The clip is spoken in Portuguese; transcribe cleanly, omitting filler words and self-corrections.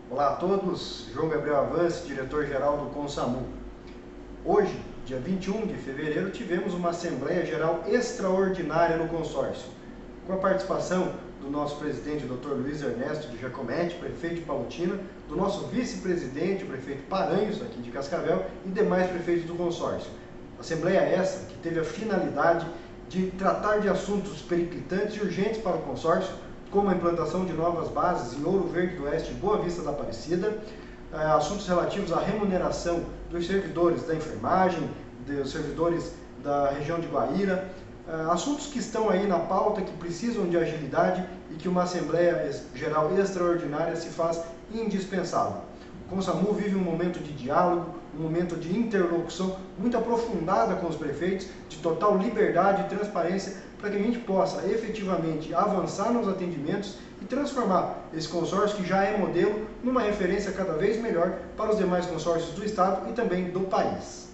Olá a todos, João Gabriel Avance, diretor-geral do Consamu. Hoje, dia 21 de fevereiro, tivemos uma Assembleia Geral extraordinária no consórcio, com a participação do nosso presidente, Dr. Luiz Ernesto de Giacometti, prefeito de Palotina, do nosso vice-presidente, o prefeito Paranhos, aqui de Cascavel, e demais prefeitos do consórcio. Assembleia essa que teve a finalidade de tratar de assuntos periclitantes e urgentes para o consórcio, como a implantação de novas bases em Ouro Verde do Oeste e Boa Vista da Aparecida, assuntos relativos à remuneração dos servidores da enfermagem, dos servidores da região de Guaíra, assuntos que estão aí na pauta, que precisam de agilidade e que uma Assembleia Geral extraordinária se faz indispensável. O Consamu vive um momento de diálogo, um momento de interlocução muito aprofundada com os prefeitos, de total liberdade e transparência, para que a gente possa efetivamente avançar nos atendimentos e transformar esse consórcio, que já é modelo, numa referência cada vez melhor para os demais consórcios do Estado e também do país.